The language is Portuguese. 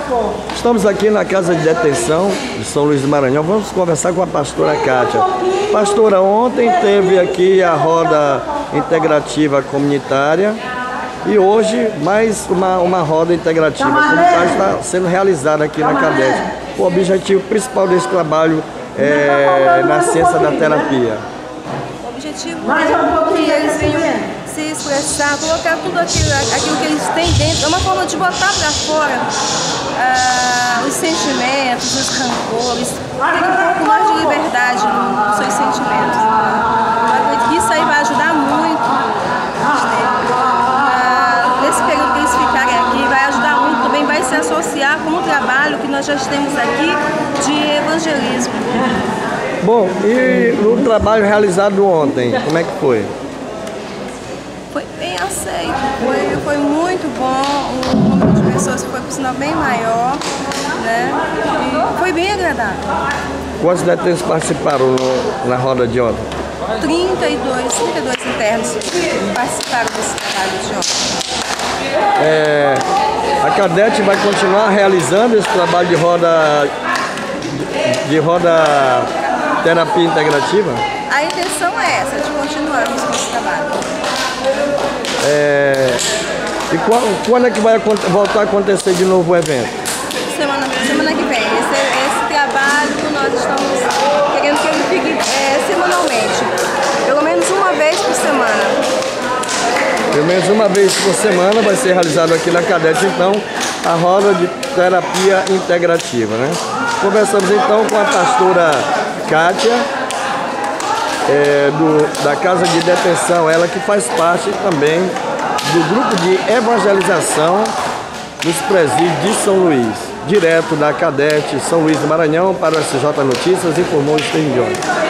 Estamos aqui na Casa de Detenção de São Luís do Maranhão. Vamos conversar com a pastora Kátia. Pastora, ontem teve aqui a roda integrativa comunitária e hoje mais uma roda integrativa comunitária está sendo realizada aqui na Cadete. O objetivo principal desse trabalho é na ciência da terapia. O objetivo é que eles venham se expressar, colocar tudo aquilo que eles têm dentro. É uma forma de botar para fora os sentimentos, os rancores, ter um pouco mais de liberdade nos seus sentimentos. Eu acredito que isso aí vai ajudar muito nesse período que eles ficarem aqui, vai ajudar muito, também vai se associar com o trabalho que nós já temos aqui de evangelismo. Bom, e o trabalho realizado ontem, como é que foi? Foi bem aceito, foi muito bom, o número de pessoas foi, por sinal, bem maior, né? E foi bem agradável. Quantos detentos participaram na roda de ontem? 32 internos participaram desse trabalho de ontem. A Cadete vai continuar realizando esse trabalho de roda terapia integrativa? A intenção é essa, de continuarmos com esse trabalho. E quando é que vai voltar a acontecer de novo o evento? Semana que vem. Esse trabalho nós estamos querendo que ele fique semanalmente. Pelo menos uma vez por semana. Pelo menos uma vez por semana vai ser realizado aqui na Cadete, então, a roda de terapia integrativa, né? Conversamos então com a pastora Kátia, da Casa de Detenção, ela que faz parte também do grupo de evangelização dos presídios de São Luís, direto da Cadete São Luís do Maranhão para o SJ Notícias, informou o Estevam Jones.